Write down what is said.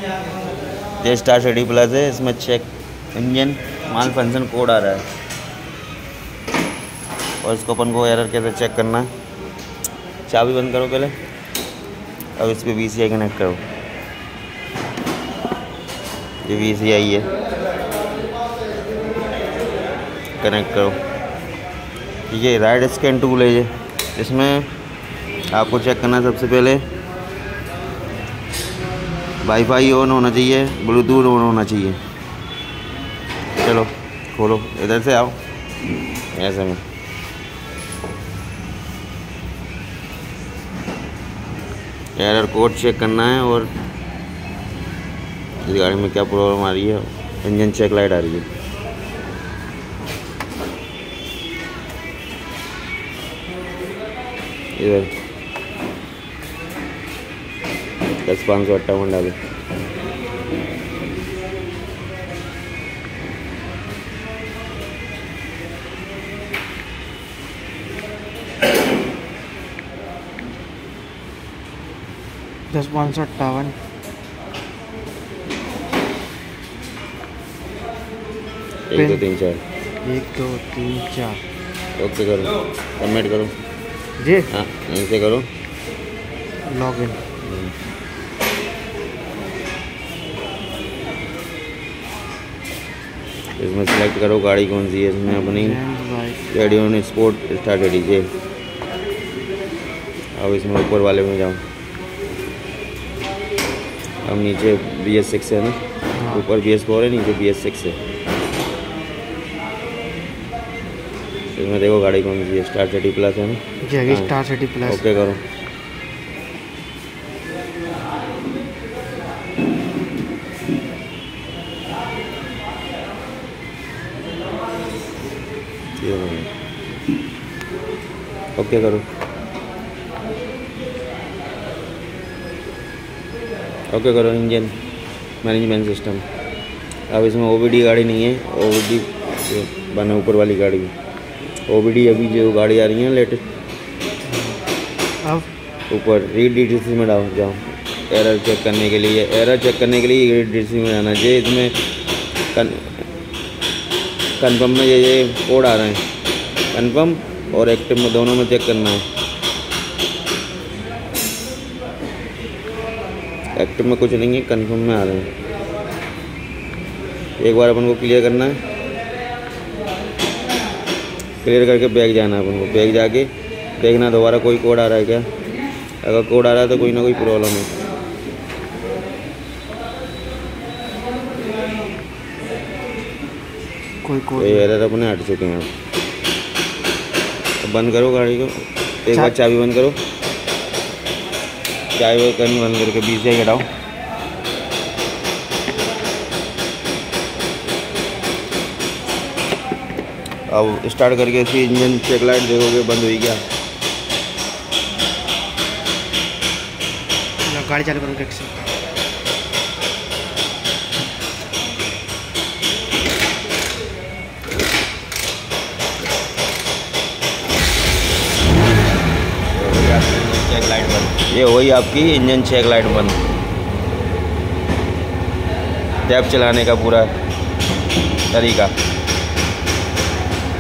ये star City Plus है, इसमें check engine malfunction code आ रहा है और इसको अपन को एरर कैसे चेक करना है। चाबी बंद करो पहले, अब इस पर VCI कनेक्ट करो। ये VCI है, कनेक्ट करो। ये राइट स्कैन टूल है, ये इसमें आपको चेक करना है सबसे पहले वाईफाई ऑन होना चाहिए, ब्लूटूथ ऑन होना चाहिए। चलो खोलो, इधर से आओ, ऐसे में एरर कोड चेक करना है और इस गाड़ी में क्या प्रॉब्लम आ रही है। इंजन चेक लाइट आ रही है, इधर 10,558 डालो। दस 558 1 2 3 4 1 2 3 4 ओके करो, सबमिट करो जी। हाँ यहीं से करो लॉगिन। इसमें सेलेक्ट करो गाड़ी कौन सी है, इसमें अपनी रेडियन स्पोर्ट स्टार लीजिए। अब इसमें ऊपर वाले में जाओ, अब नीचे BS6 है ना, ऊपर BS4 है, नीचे BS6 है। इसमें देखो गाड़ी कौन सी है, स्टार सिटी प्लस है ना जी, स्टार सिटी प्लस। ओके करो। ओके करो, ओके करो। इंजन मैनेजमेंट सिस्टम, अब इसमें OBD गाड़ी नहीं है, OBD बना ऊपर वाली गाड़ी है। OBD अभी जो गाड़ी आ रही है लेटेस्ट, अब ऊपर रीड DTC में डाल जाओ। एरर चेक करने के लिए, एरर चेक करने के लिए रीड DTC में आना चाहिए। इसमें कन्फर्म में ये कोड आ रहे हैं, कन्फर्म और एक्टिव में दोनों में चेक करना है। एक्टिव में कुछ नहीं है, कन्फर्म में आ रहे हैं। एक बार अपन को क्लियर करना है, क्लियर करके बैग जाना है अपन को। बैग जाके देखना दोबारा कोई कोड आ रहा है क्या। अगर कोड आ रहा है तो कोई ना कोई प्रॉब्लम है। कोई कोड एरर अपने हट चुके हैं। अब बंद करो गाड़ी को, एक बार चाबी बंद करो, चाबी करनी बंद करके BCI हटाओ। अब स्टार्ट करके इसकी इंजन चेक लाइट देखोगे बंद हुई क्या। गाड़ी चालू करो से। चेक लाइट बंद, ये वही आपकी इंजन चेक लाइट बंद। टैब चलाने का पूरा तरीका।